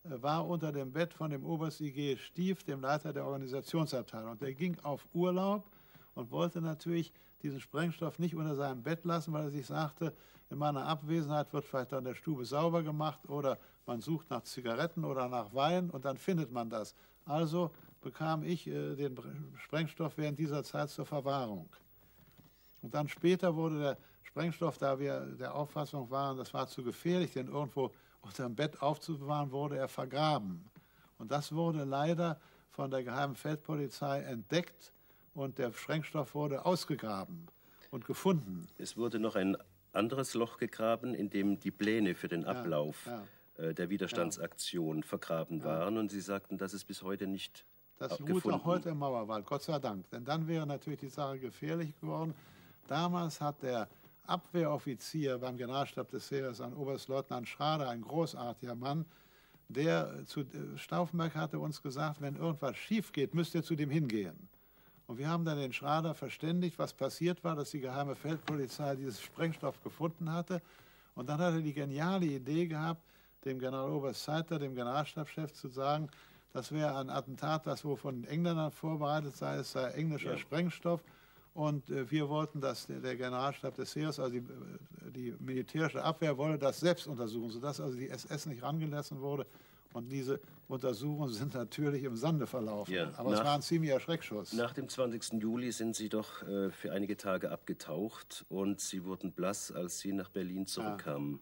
B: war unter dem Bett von dem Oberst I.G. Stief, dem Leiter der Organisationsabteilung. Und der ging auf Urlaub und wollte natürlich diesen Sprengstoff nicht unter seinem Bett lassen, weil er sich sagte, in meiner Abwesenheit wird vielleicht dann der Stube sauber gemacht oder man sucht nach Zigaretten oder nach Wein und dann findet man das. Also bekam ich den Sprengstoff während dieser Zeit zur Verwahrung. Und dann später wurde der Sprengstoff, da wir der Auffassung waren, das war zu gefährlich, den irgendwo unter dem Bett aufzubewahren, wurde er vergraben. Und das wurde leider von der Geheimen Feldpolizei entdeckt und der Sprengstoff wurde ausgegraben und gefunden.
A: Es wurde noch ein anderes Loch gegraben, in dem die Pläne für den Ablauf der Widerstandsaktion vergraben waren. Und Sie sagten, das ist bis heute nicht
B: das
A: gefunden.
B: Das ruht auch heute im Mauerwald, Gott sei Dank. Denn dann wäre natürlich die Sache gefährlich geworden. Damals hat der Abwehroffizier beim Generalstab des Heeres, ein Oberstleutnant Schrader, ein großartiger Mann, der zu Stauffenberg hatte uns gesagt, wenn irgendwas schief geht, müsst ihr zu dem hingehen. Und wir haben dann den Schrader verständigt, was passiert war, dass die Geheime Feldpolizei dieses Sprengstoff gefunden hatte. Und dann hat er die geniale Idee gehabt, dem Generaloberst Zeitler, dem Generalstabschef, zu sagen, das wäre ein Attentat, das wohl von den Engländern vorbereitet sei, es sei englischer Sprengstoff. Und wir wollten, dass der Generalstab des Heeres, also die militärische Abwehr, wolle das selbst untersuchen, sodass also die SS nicht rangelassen wurde. Und diese Untersuchungen sind natürlich im Sande verlaufen. Ja, aber es war ein ziemlicher Schreckschuss.
A: Nach dem 20. Juli sind Sie doch für einige Tage abgetaucht und Sie wurden blass, als Sie nach Berlin zurückkamen.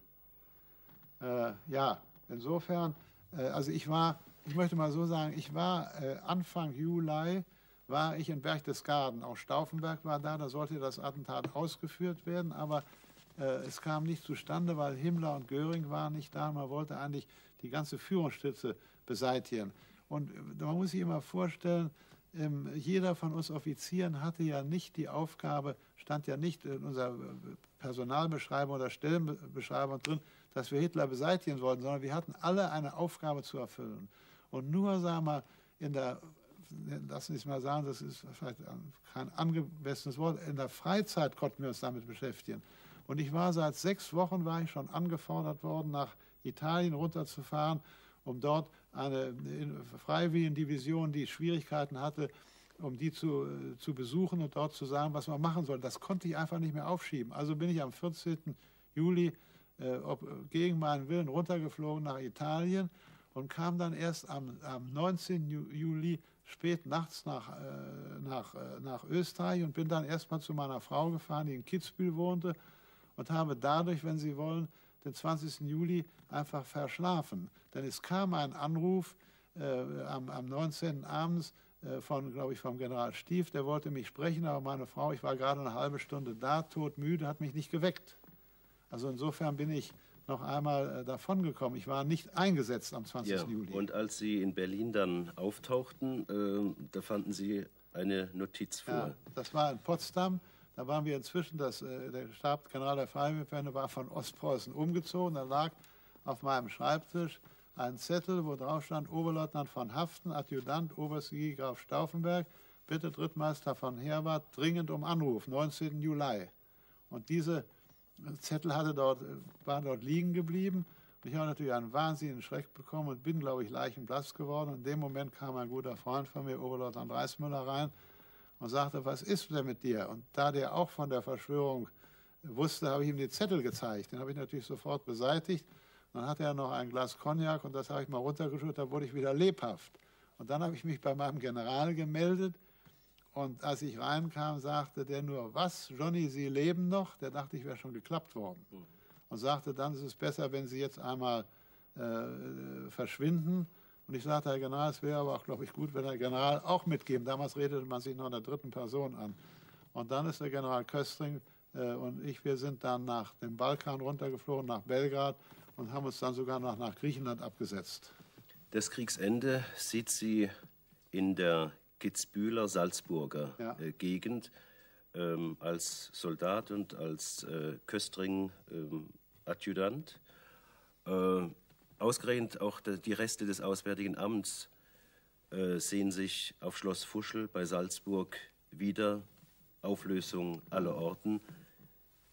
B: Ja, insofern, also ich möchte mal so sagen, ich war Anfang Juli, war ich in Berchtesgaden. Auch Stauffenberg war da sollte das Attentat ausgeführt werden, aber es kam nicht zustande, weil Himmler und Göring waren nicht da. Man wollte eigentlich die ganze Führungsstütze beseitigen. Und man muss sich immer vorstellen, jeder von uns Offizieren hatte ja nicht die Aufgabe, stand ja nicht in unserer Personalbeschreibung oder Stellenbeschreibung drin, dass wir Hitler beseitigen wollten, sondern wir hatten alle eine Aufgabe zu erfüllen. Und nur, sagen wir mal, lassen Sie es mal sagen, das ist vielleicht kein angemessenes Wort, in der Freizeit konnten wir uns damit beschäftigen. Und ich war seit 6 Wochen schon angefordert worden, nach Italien runterzufahren, um dort eine Freiwilligendivision, die Schwierigkeiten hatte, um die zu besuchen und dort zu sagen, was man machen soll. Das konnte ich einfach nicht mehr aufschieben. Also bin ich am 14. Juli gegen meinen Willen runtergeflogen nach Italien und kam dann erst am 19. Juli spät nachts nach Österreich und bin dann erstmal zu meiner Frau gefahren, die in Kitzbühel wohnte, und habe dadurch, wenn Sie wollen, den 20. Juli einfach verschlafen. Denn es kam ein Anruf am 19. abends glaube ich, vom General Stief, der wollte mich sprechen, aber meine Frau, ich war gerade eine halbe Stunde da, todmüde, hat mich nicht geweckt. Also insofern bin ich noch einmal davongekommen. Ich war nicht eingesetzt am 20. Juli.
A: Und als Sie in Berlin dann auftauchten, da fanden Sie eine Notiz vor.
B: Ja, das war in Potsdam. Da waren wir inzwischen, der Stabsgeneral der Freiwilligenverbände war von Ostpreußen umgezogen. Da lag auf meinem Schreibtisch ein Zettel, wo drauf stand: Oberleutnant von Haften, Adjutant, Oberst Graf Stauffenberg, bitte Rittmeister von Herwarth, dringend um Anruf, 19. Juli. Und diese Zettel war dort liegen geblieben. Und ich habe natürlich einen wahnsinnigen Schreck bekommen und bin, glaube ich, leichenblass geworden. Und in dem Moment kam ein guter Freund von mir, Oberleutnant Reismüller, rein und sagte: Was ist denn mit dir? Und da der auch von der Verschwörung wusste, habe ich ihm den Zettel gezeigt. Den habe ich natürlich sofort beseitigt. Dann hatte er noch ein Glas Cognac und das habe ich mal runtergeschüttet, da wurde ich wieder lebhaft. Und dann habe ich mich bei meinem General gemeldet und als ich reinkam, sagte der nur: Was, Johnny, Sie leben noch? Der dachte, ich wäre schon geklappt worden. Und sagte dann: Es ist besser, wenn Sie jetzt einmal verschwinden. Und ich sagte: Herr General, es wäre aber auch, glaube ich, gut, wenn der General auch mitgeben. Damals redete man sich noch in der 3. Person an. Und dann ist der General Köstring und ich, wir sind dann nach dem Balkan runtergeflogen, nach Belgrad, und haben uns dann sogar noch nach Griechenland abgesetzt.
A: Das Kriegsende sieht Sie in der Kitzbüheler Salzburger Gegend als Soldat und als Köstring-Adjutant. Ausgerechnet auch die Reste des Auswärtigen Amts sehen sich auf Schloss Fuschl bei Salzburg wieder. Auflösung aller Orten,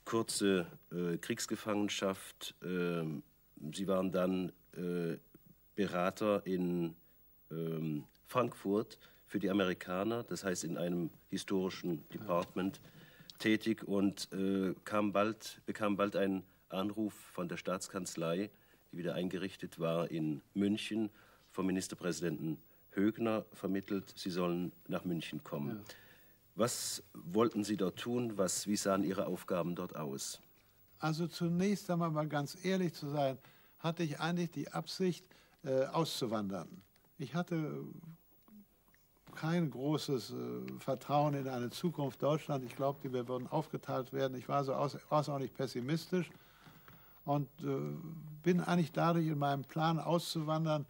A: kurze Kriegsgefangenschaft. Sie waren dann Berater in Frankfurt für die Amerikaner, das heißt in einem historischen Department tätig und bekam bald einen Anruf von der Staatskanzlei, die wieder eingerichtet war in München, vom Ministerpräsidenten Högner vermittelt, Sie sollen nach München kommen. Ja. Was wollten Sie dort tun? Wie sahen Ihre Aufgaben dort aus?
B: Also zunächst einmal, mal ganz ehrlich zu sein, hatte ich eigentlich die Absicht, auszuwandern. Ich hatte kein großes Vertrauen in eine Zukunft Deutschlands. Ich glaubte, wir würden aufgeteilt werden. Ich war so außerordentlich pessimistisch und bin eigentlich dadurch in meinem Plan auszuwandern,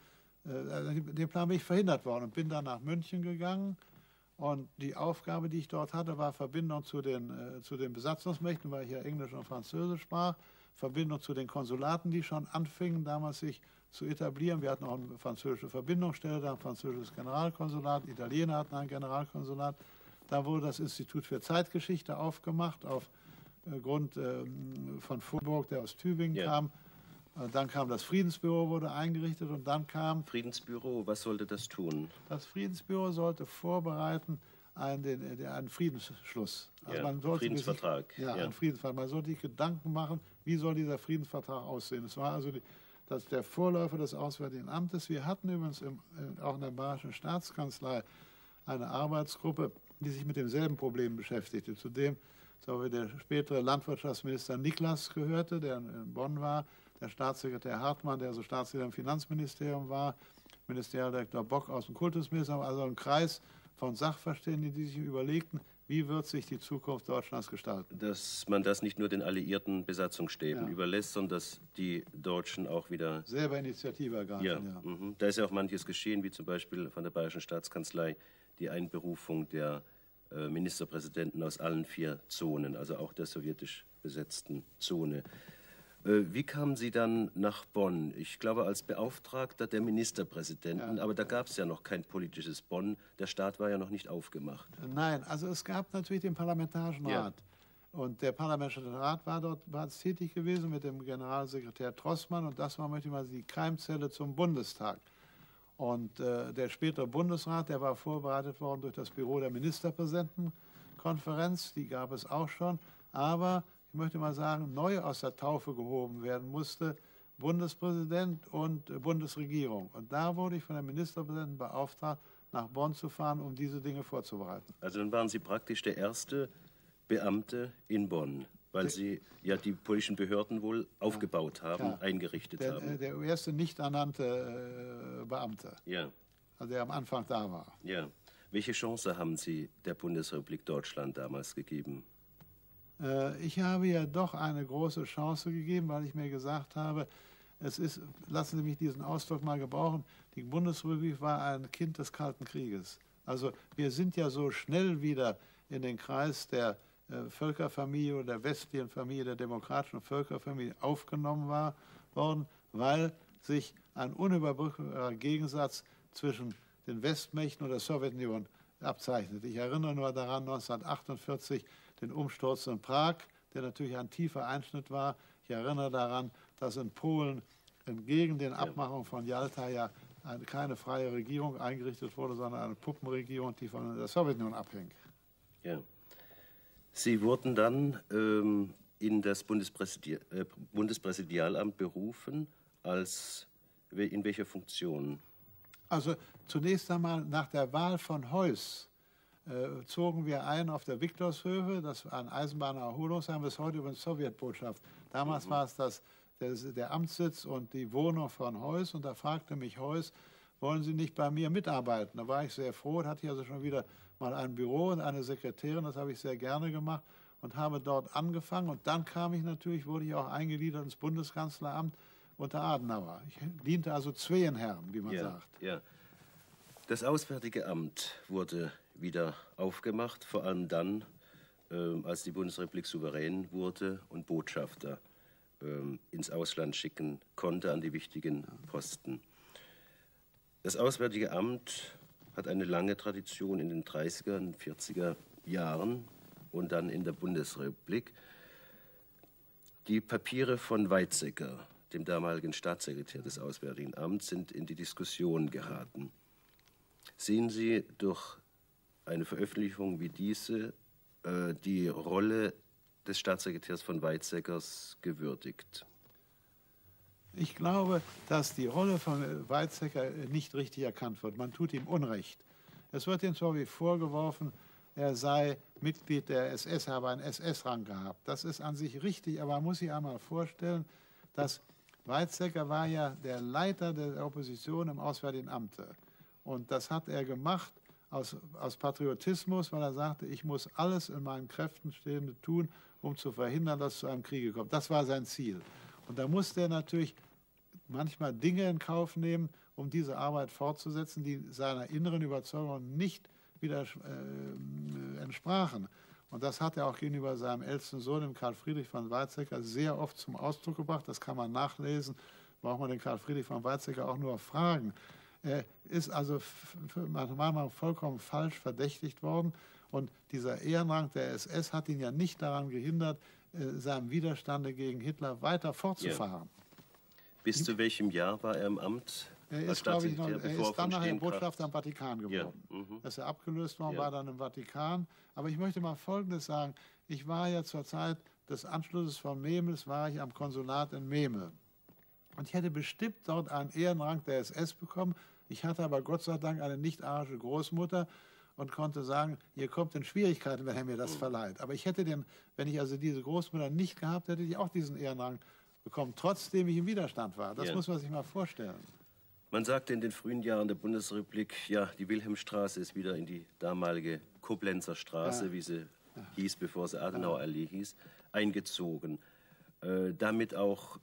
B: den Plan bin ich verhindert worden und bin dann nach München gegangen. Und die Aufgabe, die ich dort hatte, war Verbindung zu den Besatzungsmächten, weil ich ja Englisch und Französisch sprach, Verbindung zu den Konsulaten, die schon anfingen, damals sich zu etablieren. Wir hatten auch eine französische Verbindungsstelle, da ein französisches Generalkonsulat, Italiener hatten ein Generalkonsulat. Da wurde das Institut für Zeitgeschichte aufgemacht, aufgrund von Vorburg, der aus Tübingen kam. Dann kam das Friedensbüro, wurde eingerichtet und dann kam...
A: Friedensbüro, was sollte das tun?
B: Das Friedensbüro sollte vorbereiten einen Friedensschluss.
A: Also man sollte Friedensvertrag.
B: Einen Friedensvertrag. Man sollte sich Gedanken machen, wie soll dieser Friedensvertrag aussehen. Es war also der Vorläufer des Auswärtigen Amtes. Wir hatten übrigens auch in der Bayerischen Staatskanzlei eine Arbeitsgruppe, die sich mit demselben Problem beschäftigte. Zu dem der spätere Landwirtschaftsminister Niklas gehörte, der in Bonn war, der Staatssekretär Hartmann, der also Staatssekretär im Finanzministerium war, Ministerialdirektor Bock aus dem Kultusministerium, also ein Kreis von Sachverständigen, die sich überlegten, wie wird sich die Zukunft Deutschlands gestalten.
A: Dass man das nicht nur den alliierten Besatzungsstäben überlässt, sondern dass die Deutschen auch wieder...
B: selber Initiative ergreifen.
A: Da ist ja auch manches geschehen, wie zum Beispiel von der Bayerischen Staatskanzlei die Einberufung der Ministerpräsidenten aus allen 4 Zonen, also auch der sowjetisch besetzten Zone. Wie kamen Sie dann nach Bonn? Ich glaube, als Beauftragter der Ministerpräsidenten, aber da gab es ja noch kein politisches Bonn. Der Staat war ja noch nicht aufgemacht.
B: Nein, also es gab natürlich den Parlamentarischen Rat. Und der Parlamentarische Rat war dort tätig gewesen mit dem Generalsekretär Trossmann. Und das war, möchte ich mal sagen, die Keimzelle zum Bundestag. Und der spätere Bundesrat, der war vorbereitet worden durch das Büro der Ministerpräsidentenkonferenz. Die gab es auch schon. Aber ich möchte mal sagen, neu aus der Taufe gehoben werden musste Bundespräsident und Bundesregierung. Und da wurde ich von der Ministerpräsidentin beauftragt, nach Bonn zu fahren, um diese Dinge vorzubereiten.
A: Also dann waren Sie praktisch der erste Beamte in Bonn, weil Sie ja die politischen Behörden wohl aufgebaut haben, eingerichtet haben.
B: Der erste nicht ernannte Beamte, also der am Anfang da war.
A: Ja. Welche Chance haben Sie der Bundesrepublik Deutschland damals gegeben?
B: Ich habe ja doch eine große Chance gegeben, weil ich mir gesagt habe, lassen Sie mich diesen Ausdruck mal gebrauchen, die Bundesrepublik war ein Kind des Kalten Krieges. Also wir sind ja so schnell wieder in den Kreis der Völkerfamilie oder der westlichen Familie, der demokratischen Völkerfamilie aufgenommen worden, weil sich ein unüberbrückbarer Gegensatz zwischen den Westmächten und der Sowjetunion abzeichnet. Ich erinnere nur daran, 1948 den Umsturz in Prag, der natürlich ein tiefer Einschnitt war. Ich erinnere daran, dass in Polen entgegen den Abmachungen von Jalta ja keine freie Regierung eingerichtet wurde, sondern eine Puppenregierung, die von der Sowjetunion abhing.
A: Ja. Sie wurden dann in das Bundespräsidialamt berufen, in welcher Funktion?
B: Also zunächst einmal nach der Wahl von Heuss zogen wir ein auf der Viktorshöfe, das war ein Eisenbahnererholungsheim, bis heute über die Sowjetbotschaft. Damals war es der Amtssitz und die Wohnung von Heuss und da fragte mich Heuss, wollen Sie nicht bei mir mitarbeiten? Da war ich sehr froh und hatte also schon wieder mal ein Büro und eine Sekretärin, das habe ich sehr gerne gemacht und habe dort angefangen und dann wurde ich auch eingegliedert ins Bundeskanzleramt unter Adenauer. Ich diente also zweien Herren, wie man sagt.
A: Ja. Das Auswärtige Amt wurde wieder aufgemacht, vor allem dann, als die Bundesrepublik souverän wurde und Botschafter ins Ausland schicken konnte an die wichtigen Posten. Das Auswärtige Amt hat eine lange Tradition in den 30er und 40er Jahren und dann in der Bundesrepublik. Die Papiere von Weizsäcker, dem damaligen Staatssekretär des Auswärtigen Amts, sind in die Diskussion geraten. Sehen Sie durch eine Veröffentlichung wie diese die Rolle des Staatssekretärs von Weizsäckers gewürdigt?
B: Ich glaube, dass die Rolle von Weizsäcker nicht richtig erkannt wird. Man tut ihm Unrecht. Es wird ihm zwar wie vorgeworfen, er sei Mitglied der SS, habe einen SS-Rang gehabt. Das ist an sich richtig, aber man muss sich einmal vorstellen, dass Weizsäcker war ja der Leiter der Opposition im Auswärtigen Amt. Und das hat er gemacht aus Patriotismus, weil er sagte, ich muss alles in meinen Kräften Stehende tun, um zu verhindern, dass es zu einem Kriege kommt. Das war sein Ziel. Und da musste er natürlich manchmal Dinge in Kauf nehmen, um diese Arbeit fortzusetzen, die seiner inneren Überzeugung nicht wieder entsprachen. Und das hat er auch gegenüber seinem ältesten Sohn, dem Karl Friedrich von Weizsäcker, sehr oft zum Ausdruck gebracht. Das kann man nachlesen, braucht man den Karl Friedrich von Weizsäcker auch nur fragen. Er ist also manchmal vollkommen falsch verdächtigt worden. Und dieser Ehrenrang der SS hat ihn ja nicht daran gehindert, seinem Widerstande gegen Hitler weiter fortzufahren.
A: Ja. Bis zu welchem Jahr war er im Amt?
B: Er ist, glaube ich, er ist dann nachher Botschafter am Vatikan geworden. Ja. Dass er abgelöst worden war dann im Vatikan. Aber ich möchte mal Folgendes sagen. Ich war ja zur Zeit des Anschlusses von Memel, war ich am Konsulat in Memel. Und ich hätte bestimmt dort einen Ehrenrang der SS bekommen. Ich hatte aber Gott sei Dank eine nicht-arische Großmutter und konnte sagen, ihr kommt in Schwierigkeiten, wenn er mir das verleiht. Aber ich hätte wenn ich also diese Großmutter nicht gehabt hätte, ich auch diesen Ehrenrang bekommen, trotzdem ich im Widerstand war. Das muss man sich mal vorstellen.
A: Man sagte in den frühen Jahren der Bundesrepublik, ja, die Wilhelmstraße ist wieder in die damalige Koblenzer Straße, wie sie hieß, bevor sie Adenauerallee hieß, eingezogen. Damit auch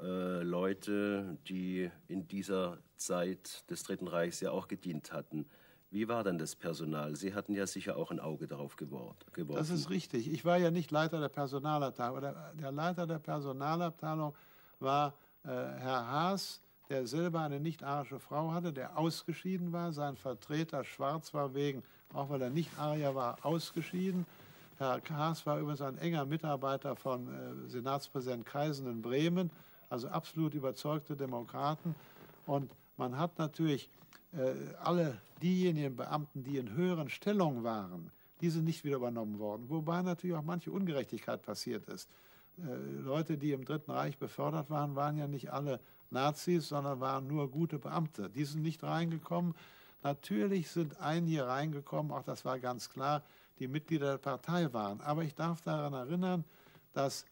A: Leute, die in dieser Zeit des Dritten Reichs ja auch gedient hatten. Wie war dann das Personal? Sie hatten ja sicher auch ein Auge darauf geworfen.
B: Das ist richtig. Ich war ja nicht Leiter der Personalabteilung. Der Leiter der Personalabteilung war Herr Haas, der selber eine nicht-arische Frau hatte, der ausgeschieden war. Sein Vertreter Schwarz war auch weil er nicht Arier war, ausgeschieden. Herr Haas war übrigens ein enger Mitarbeiter von Senatspräsident Kaisen in Bremen, also absolut überzeugte Demokraten. Und man hat natürlich alle diejenigen Beamten, die in höheren Stellungen waren, die sind nicht wieder übernommen worden. Wobei natürlich auch manche Ungerechtigkeit passiert ist. Leute, die im Dritten Reich befördert waren, waren ja nicht alle Nazis, sondern waren nur gute Beamte. Die sind nicht reingekommen. Natürlich sind einige reingekommen, auch das war ganz klar, die Mitglieder der Partei waren. Aber ich darf daran erinnern, dass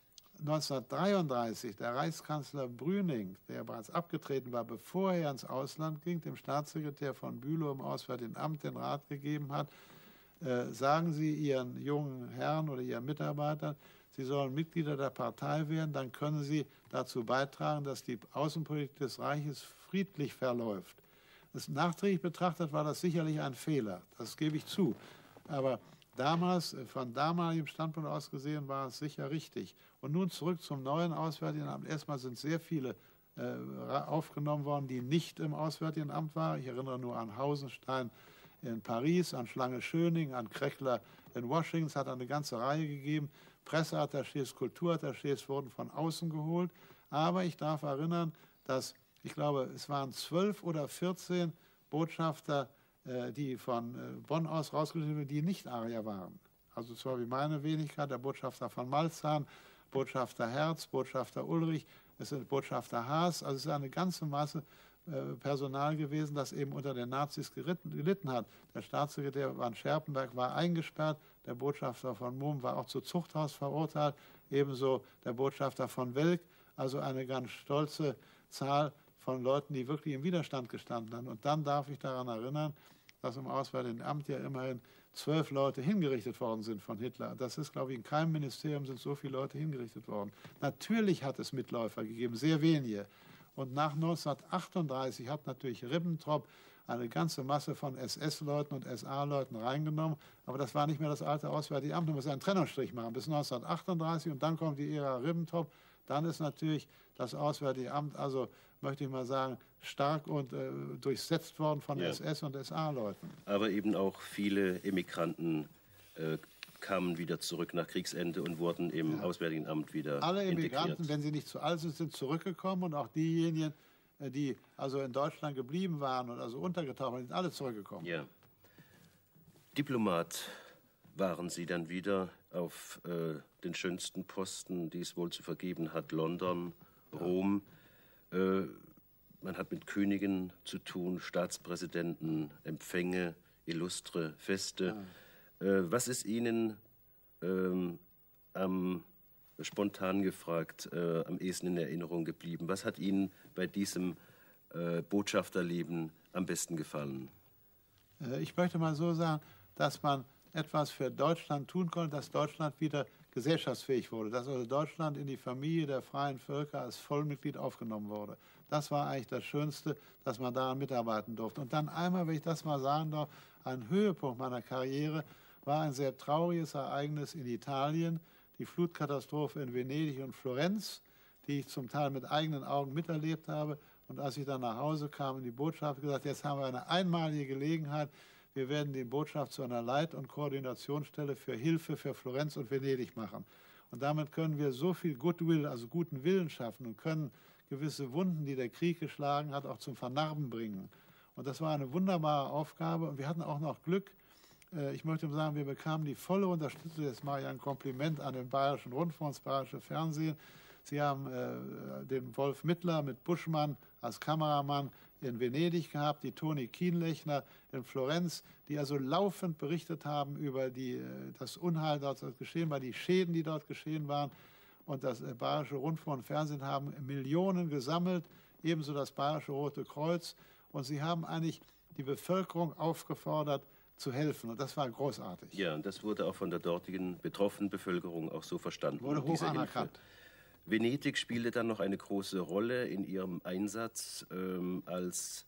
B: 1933 der Reichskanzler Brüning, der bereits abgetreten war, bevor er ins Ausland ging, dem Staatssekretär von Bülow im Auswärtigen Amt den Rat gegeben hat, sagen Sie Ihren jungen Herren oder Ihren Mitarbeitern, Sie sollen Mitglieder der Partei werden, dann können Sie dazu beitragen, dass die Außenpolitik des Reiches friedlich verläuft. Das nachträglich betrachtet war das sicherlich ein Fehler, das gebe ich zu. Aber damals, von damaligem Standpunkt aus gesehen, war es sicher richtig. Und nun zurück zum neuen Auswärtigen Amt. Erstmal sind sehr viele aufgenommen worden, die nicht im Auswärtigen Amt waren. Ich erinnere nur an Hausenstein in Paris, an Schlange-Schöning, an Krechler in Washington. Es hat eine ganze Reihe gegeben. Presseattachés, Kulturattachés wurden von außen geholt. Aber ich darf erinnern, dass, ich glaube, es waren 12 oder 14 Botschafter, die von Bonn aus rausgeschrieben wurden, die nicht Arier waren. Also zwar wie meine Wenigkeit, der Botschafter von Malzahn, Botschafter Herz, Botschafter Ulrich, es sind Botschafter Haas. Also es ist eine ganze Masse Personal gewesen, das eben unter den Nazis gelitten hat. Der Staatssekretär van Scherpenberg war eingesperrt, der Botschafter von Mumm war auch zu Zuchthaus verurteilt, ebenso der Botschafter von Welk, also eine ganz stolze Zahl von Leuten, die wirklich im Widerstand gestanden haben. Und dann darf ich daran erinnern, dass im Auswärtigen Amt ja immerhin 12 Leute hingerichtet worden sind von Hitler. Das ist, glaube ich, in keinem Ministerium sind so viele Leute hingerichtet worden. Natürlich hat es Mitläufer gegeben, sehr wenige. Und nach 1938 hat natürlich Ribbentrop eine ganze Masse von SS-Leuten und SA-Leuten reingenommen. Aber das war nicht mehr das alte Auswärtige Amt. Man muss einen Trennungsstrich machen bis 1938 und dann kommt die Ära Ribbentrop. Dann ist natürlich das Auswärtige Amt, also möchte ich mal sagen, stark und durchsetzt worden von SS- und SA-Leuten.
A: Aber eben auch viele Emigranten kamen wieder zurück nach Kriegsende und wurden im Auswärtigen Amt wieder
B: Alle Immigranten,
A: integriert.
B: wenn sie nicht zu alt sind, sind zurückgekommen und auch diejenigen, die also in Deutschland geblieben waren und also untergetaucht waren, sind alle zurückgekommen.
A: Ja. Diplomat waren Sie dann wieder auf den schönsten Posten, die es wohl zu vergeben hat, London, Rom. Man hat mit Königen zu tun, Staatspräsidenten, Empfänge, illustre Feste. Was ist Ihnen spontan gefragt, am ehesten in Erinnerung geblieben? Was hat Ihnen bei diesem Botschafterleben am besten gefallen?
B: Ich möchte mal so sagen, dass man etwas für Deutschland tun konnte, dass Deutschland wieder gesellschaftsfähig wurde, dass also Deutschland in die Familie der freien Völker als Vollmitglied aufgenommen wurde. Das war eigentlich das Schönste, dass man daran mitarbeiten durfte. Und dann einmal, wenn ich das mal sagen darf, ein Höhepunkt meiner Karriere war ein sehr trauriges Ereignis in Italien, die Flutkatastrophe in Venedig und Florenz, die ich zum Teil mit eigenen Augen miterlebt habe. Und als ich dann nach Hause kam in die Botschaft, gesagt, jetzt haben wir eine einmalige Gelegenheit, wir werden die Botschaft zu einer Leit- und Koordinationsstelle für Hilfe für Florenz und Venedig machen. Und damit können wir so viel Goodwill, also guten Willen schaffen und können gewisse Wunden, die der Krieg geschlagen hat, auch zum Vernarben bringen. Und das war eine wunderbare Aufgabe. Und wir hatten auch noch Glück. Ich möchte sagen, wir bekamen die volle Unterstützung. Jetzt mache ich ein Kompliment an den Bayerischen Rundfunk, das Bayerische Fernsehen. Sie haben den Wolf Mittler mit Buschmann als Kameramann in Venedig gehabt, die Toni Kienlechner in Florenz, die also laufend berichtet haben über das Unheil, das dort geschehen war, die Schäden, die dort geschehen waren. Und das Bayerische Rundfunk und Fernsehen haben Millionen gesammelt, ebenso das Bayerische Rote Kreuz. Und sie haben eigentlich die Bevölkerung aufgefordert, zu helfen. Und das war großartig.
A: Ja, und das wurde auch von der dortigen betroffenen Bevölkerung auch so verstanden.
B: Wurde hoch anerkannt.
A: Venedig spielte dann noch eine große Rolle in ihrem Einsatz als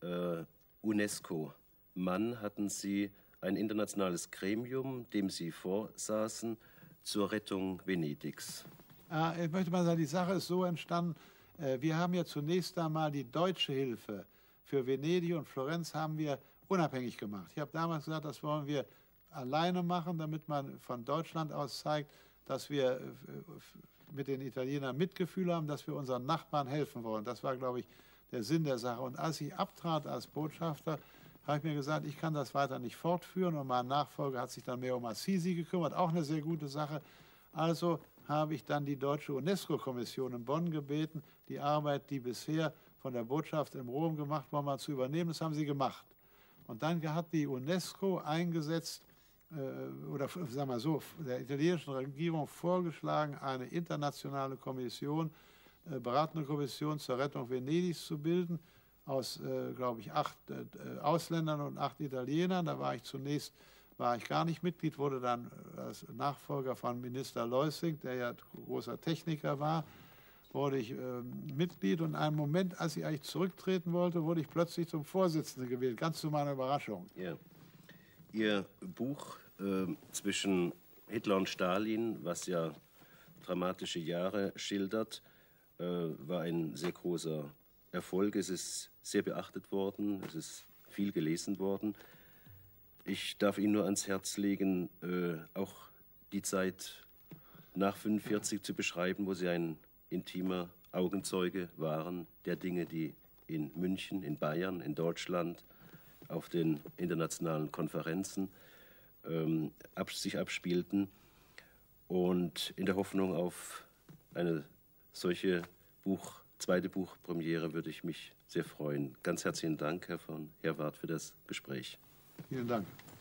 A: UNESCO-Mann. Hatten Sie ein internationales Gremium, dem Sie vorsaßen, zur Rettung Venedigs?
B: Ich möchte mal sagen, die Sache ist so entstanden, wir haben ja zunächst einmal die deutsche Hilfe für Venedig und Florenz haben wir unabhängig gemacht. Ich habe damals gesagt, das wollen wir alleine machen, damit man von Deutschland aus zeigt, dass wir mit den Italienern Mitgefühl haben, dass wir unseren Nachbarn helfen wollen. Das war, glaube ich, der Sinn der Sache. Und als ich abtrat als Botschafter, habe ich mir gesagt, ich kann das weiter nicht fortführen. Und mein Nachfolger hat sich dann mehr um Assisi gekümmert, auch eine sehr gute Sache. Also habe ich dann die deutsche UNESCO-Kommission in Bonn gebeten, die Arbeit, die bisher von der Botschaft in Rom gemacht worden war, zu übernehmen. Das haben sie gemacht. Und dann hat die UNESCO eingesetzt, oder sagen wir mal so, der italienischen Regierung vorgeschlagen, eine internationale Kommission, beratende Kommission zur Rettung Venedigs zu bilden, aus, glaube ich, 8 Ausländern und 8 Italienern. Da war ich zunächst gar nicht Mitglied, wurde dann als Nachfolger von Minister Leusing, der ja großer Techniker war, wurde ich Mitglied. Und in einem Moment, als ich eigentlich zurücktreten wollte, wurde ich plötzlich zum Vorsitzenden gewählt, ganz zu meiner Überraschung.
A: Ja. Ihr Buch zwischen Hitler und Stalin, was ja dramatische Jahre schildert, war ein sehr großer Erfolg. Es ist sehr beachtet worden, es ist viel gelesen worden. Ich darf Ihnen nur ans Herz legen, auch die Zeit nach 1945 zu beschreiben, wo Sie ein intimer Augenzeuge waren der Dinge, die in München, in Bayern, in Deutschland, auf den internationalen Konferenzen sich abspielten. Und in der Hoffnung auf eine solche zweite Buchpremiere würde ich mich sehr freuen. Ganz herzlichen Dank, Herr von Herwarth, für das Gespräch.
B: Vielen Dank.